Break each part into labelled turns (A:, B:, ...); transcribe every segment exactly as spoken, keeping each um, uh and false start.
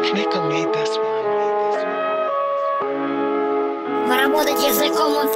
A: Nico made this one.
B: Поработать языком он...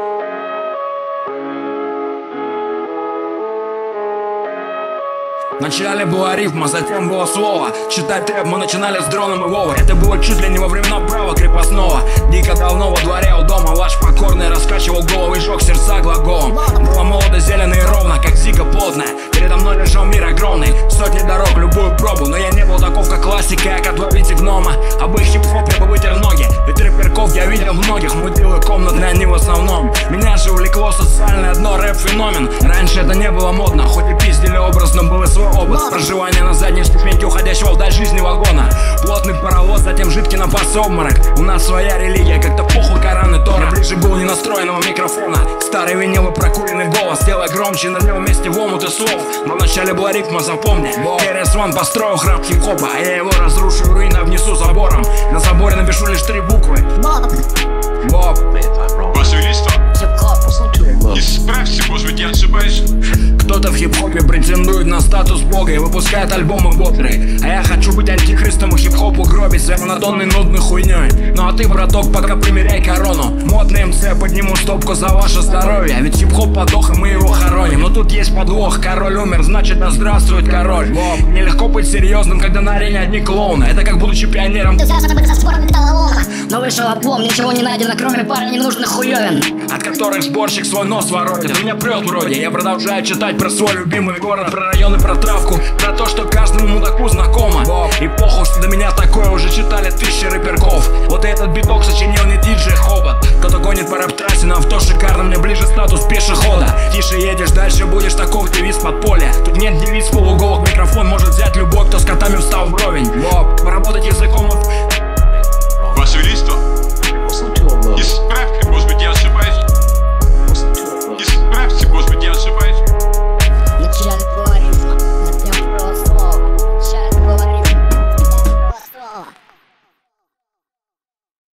C: Вначале была рифма, затем было слово. Читать рэп мы начинали с Дроном и Вовой. Это было чуть ли не во времена права крепостного. Дико давно во дворе у дома ваш покорный раскачивал головы и жег сердца глаголом. Было молодо, зелено и ровно, как зига плотная. Передо мной лежал мир огромный, сотни дорог, любую пробу. Но я не был таков, как классика, как отловите гнома. Об их хип-хопе бы вытер ноги. Ведь рэперков я видел многих, мудилы комнатные они в основном. Меня же увлекло социальное дно, рэп-феномен. Раньше это не было модно, хоть и пиздили образно, был и свой опыт. Проживание на задней ступеньке уходящего вдаль жизни вагона. Плотный паровоз, затем жидкий напас обморок. У нас своя религия, как-то похуй Коран и Тора. Я ближе был не настроенного микрофона. Старый винил и прокуренный голос. Делай громче, на нем вместе в омут и слов. Но вначале была рифма, запомни. Керес Ван построил храм хип-хопа, а я его разрушу, руины обнесу забором. На заборе напишу лишь три буквы.
B: Боб.
C: Боб.
D: Басилиста,
B: Хип-хоп.
D: исправься, может быть, я ошибаюсь.
C: Кто-то в хип-хопе претендует на статус бога и выпускает альбомы бодрые. А я хочу быть антихристом и хип-хопу гробить своей монотонной нудной хуйней. Ну а ты, браток, пока примеряй корону. Модный МС, я подниму стопку за ваше здоровье. Ведь хип-хоп подох, и мы его хороним. Но тут есть подвох, король умер, значит да здравствует король. Боб. Нелегко быть серьезным, когда на арене одни клоуны. Это как будучи пионером.
B: Ты взялся бы за спорт металлолома. Но вышел облом, ничего не найдено, кроме пары ненужных хуёвин,
C: от которых сборщик свой нос воротит. Меня прет вроде, я продолжаю читать про свой любимый город, про районы, про травку, про то, что каждому мудаку знакомо. И похуй, что до меня такое уже читали тысячи рэперков. Вот этот биток сочинил не диджей Хобот. Кто-то гонит по рэп-трассе, на авто шикарно, мне ближе статус пешехода. Тише едешь, дальше будешь, таков девиз подполья. Тут нет девиз полуголок, микрофон может взять любой, кто с котами встал в